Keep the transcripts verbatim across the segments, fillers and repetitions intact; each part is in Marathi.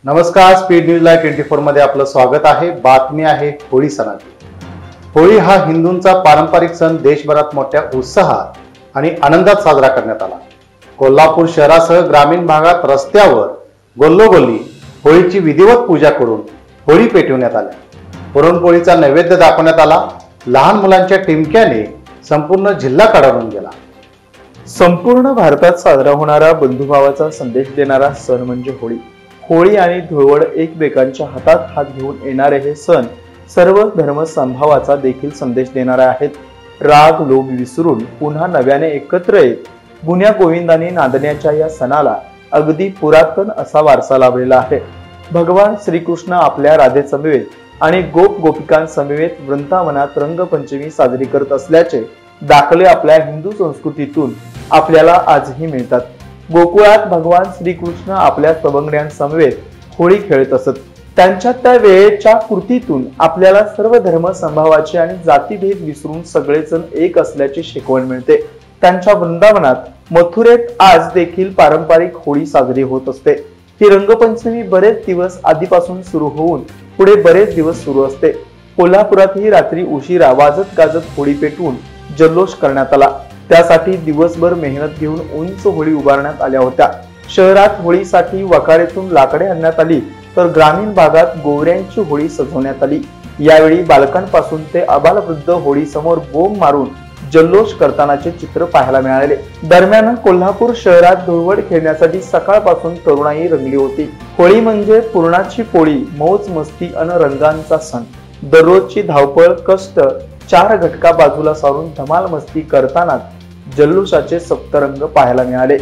नमस्कार, speed news live twenty four मध्ये आपलं स्वागत आहे। बातमी आहे होळी सणाची। होळी हा हिंदूंचा पारंपरिक सण देशभरात मोठ्या उत्साहात आणि आनंदात साजरा करण्यात आला। कोल्हापूर शहरासह ग्रामीण भागात रस्त्यावर गल्लोगल्ली होळीची विधिवत पूजा करून होळी पेटवण्यात आली। पुरणपोळीचा नैवेद्य दाखवण्यात आला। लहान मुलांच्या टिमक्याने संपूर्ण जिल्हा कडाडून गेला। संपूर्ण भारतात साजरा होणारा बंधुभावाचा संदेश देणारा सण म्हणजे होळी। होळी आणि धुळवड एकमेकांच्या हातात हात घेऊन येणारे हे सण सर्व धर्म समभावाचा देखील संदेश देणारे आहेत। राग लोभ विसरून पुन्हा नव्याने एकत्र येत गुण्या गोविंदाने नांदण्याच्या या सणाला अगदी पुरातन असा वारसा लाभलेला आहे। भगवान श्रीकृष्ण आपल्या राधेसमवेत आणि गोप गोपिकांसमवेत वृंदावनात रंगपंचमी साजरी करत असल्याचे दाखले आपल्या हिंदू संस्कृतीतून आपल्याला आजही मिळतात। गोकुळात भगवान श्रीकृष्ण आपल्या सवंगड्यांसमवेत होळी खेळत असत। त्यांच्या त्या वेळेच्या कृतीतून आपल्याला सर्व धर्म समभावाचे आणि जातीभेद विसरून सगळेजण एक असल्याची शिकवण मिळते। त्यांच्या वृंदावनात मथुरेत आज देखील पारंपरिक होळी साजरी होत असते। ही रंगपंचमी बरेच दिवस आधीपासून सुरू होऊन पुढे बरेच दिवस सुरू असते। कोल्हापुरातही रात्री उशिरा वाजत गाजत होळी पेटवून जल्लोष करण्यात आला। त्यासाठी दिवसभर मेहनत घेऊन उंच होळी उभारण्यात आल्या होत्या। शहरात होळीसाठी वखारेतून लाकडे आणण्यात आली, तर ग्रामीण भागात गोवऱ्यांची होळी सजवण्यात आली। यावेळी बालकांपासून ते आबालवृद्ध होळी समोर बोंब मारून जल्लोष करतानाचे चित्र पाहायला मिळाले। दरम्यान कोल्हापूर शहरात धुळवड खेळण्यासाठी सकाळपासून तरुणाई रंगली होती। होळी म्हणजे पुरणाची पोळी, मौज मस्ती अन रंगांचा सण। दररोजची धावपळ कष्ट चार घटका बाजूला सारून धमाल मस्ती करताना जल्लोषाचे सप्तरंग पाहायला मिळाले।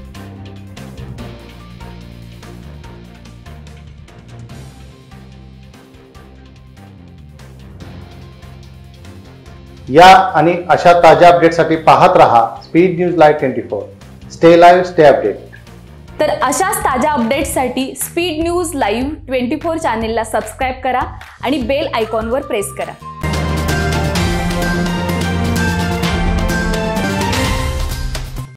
या आणि अशा ताज्या अपडेटसाठी पाहत रहा speed news live twenty four. Stay live, stay update. तर अशाच ताज्या अपडेट्ससाठी speed news live twenty four चॅनेलला सबस्क्राईब करा आणि बेल आयकॉनवर प्रेस करा।